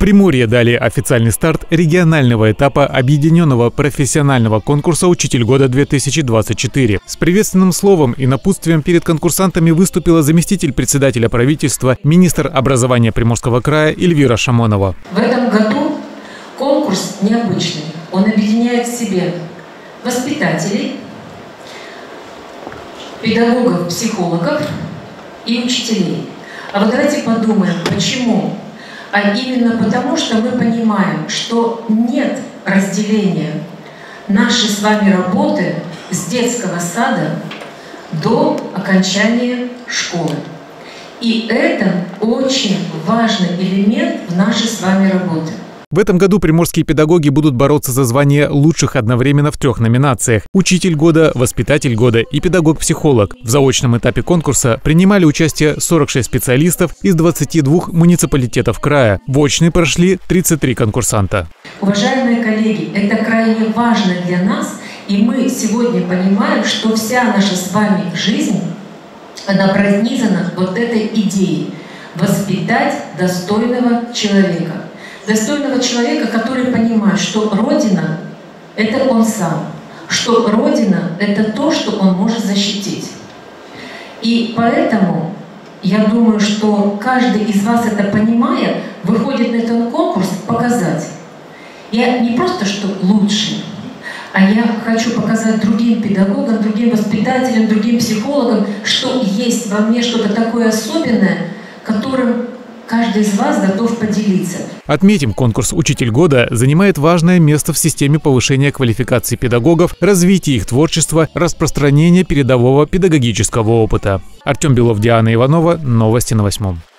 Приморье дали официальный старт регионального этапа объединенного профессионального конкурса «Учитель года-2024». С приветственным словом и напутствием перед конкурсантами выступила заместитель председателя правительства, министр образования Приморского края Эльвира Шамонова. В этом году конкурс необычный. Он объединяет в себе воспитателей, педагогов, психологов и учителей. А вот давайте подумаем, почему? А именно потому, что мы понимаем, что нет разделения нашей с вами работы с детского сада до окончания школы. И это очень важный элемент в нашей с вами работе. В этом году приморские педагоги будут бороться за звание лучших одновременно в 3 номинациях – «Учитель года», «Воспитатель года» и «Педагог-психолог». В заочном этапе конкурса принимали участие 46 специалистов из 22 муниципалитетов края. В очный прошли 33 конкурсанта. Уважаемые коллеги, это крайне важно для нас, и мы сегодня понимаем, что вся наша с вами жизнь, она пронизана вот этой идеей – воспитать достойного человека. Достойного человека, который понимает, что Родина – это он сам, что Родина – это то, что он может защитить. И поэтому я думаю, что каждый из вас, это понимая, выходит на этот конкурс показать. Я не просто что лучший, а я хочу показать другим педагогам, другим воспитателям, другим психологам, что есть во мне что-то такое особенное, которым каждый из вас готов поделиться. Отметим, конкурс «Учитель года» занимает важное место в системе повышения квалификации педагогов, развития их творчества, распространения передового педагогического опыта. Артем Белов, Диана Иванова. Новости на 8.